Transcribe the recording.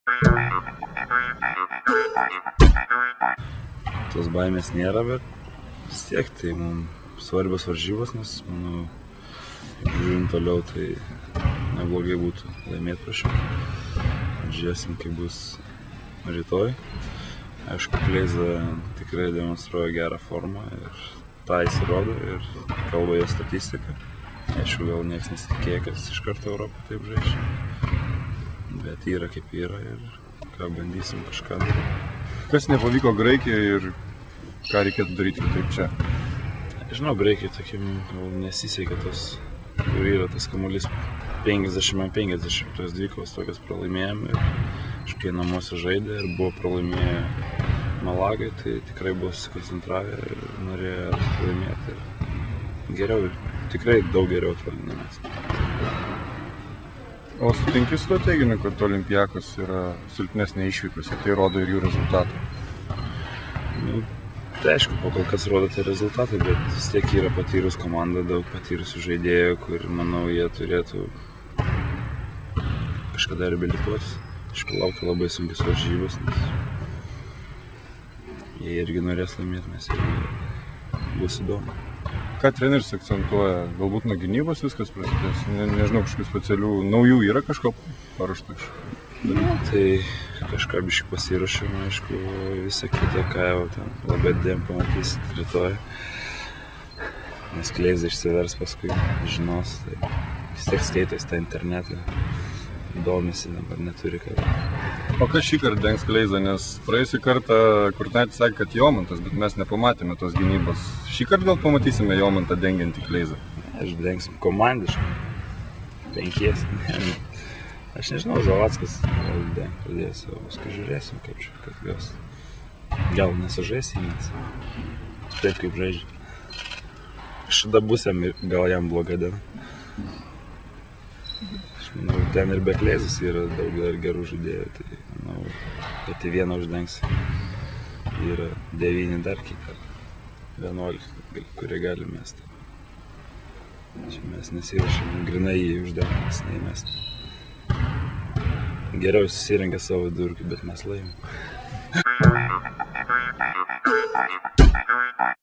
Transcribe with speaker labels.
Speaker 1: Tos baimės nėra, bet vis tiek tai mums svarbios varžybos, nes, manau, žiūrint toliau, tai neblogai būtų laimėti prieš jį. Žiūrėsim, kaip bus rytoj. Aišku, Kleiza tikrai demonstruoja gerą formą ir tą įsirodo ir kalba jo statistika. Aišku, gal niekas nesitikėjo, kad iš karto Europą taip žaidžia. Bet yra kaip yra ir ką bandysim kažką daryti.
Speaker 2: Kas nepavyko Graikijoje ir ką reikėtų daryti taip čia?
Speaker 1: Žinau, Graikijoje tokim nesisekė tos, kur yra tas kamuolys 50-50, tos dvikovos tokias pralaimėjom ir kai namuose žaidė ir buvo pralaimėję Malagai, tai tikrai buvo susikoncentravę ir norėjo laimėti. Geriau ir tikrai daug geriau atrodė namės.
Speaker 2: O sutinki su to teiginiu, kad Olimpiakos yra silpnesnė išvykose, tai rodo ir jų rezultatai?
Speaker 1: Tai aišku, po kol kas rodo tai rezultatai, bet vis tiek yra patyrus komanda, daug patyrusių žaidėjų, kur, manau, jie turėtų kažkada reabilituotis. Aišku, laukia labai sunkios varžybos, nes jie irgi norės laimėti, nes irgi bus įdomu.
Speaker 2: Ką treneris akcentuoja? Galbūt nuo gynybos viskas prasidės? Nežinau, kažkokių specialių naujų yra kažko paruošta?
Speaker 1: Tai kažką biškį pasiruošėm, aišku, visą kitą, ką jau ten labai dėm pamatysit rytoj. Nes Kleiza išsivers paskui, žinos, tai vis tiek skaitais tą internetą, domisi, dabar neturi ką.
Speaker 2: O kas šį kartą dengs Kleizą, nes praėjusį kartą Kurtinaitis sakė, kad Jomantas, bet mes nepamatėme tos gynybos. Šį kartą gal pamatysime Jomantą dengiantį Kleizą?
Speaker 1: Aš dengsim komandiškai, 5. Aš nežinau, Zavackas gal pradės, o paskui žiūrėsim, kaip čia, kad gaus. Gal nesužaisi, nes taip kaip žaidžia. Kažkada bus gal jam bloga diena. Aš manau, ten ir be Kleizos yra daug gerų žaidėjų, tai manau, kad į vieną uždengs. Yra 9 dar kitą, 11, kurie gali mesti. Čia mes nesirašėm grinai jį uždengs, neįmesti. Geriau susirengia savo durkį, bet mes laimim.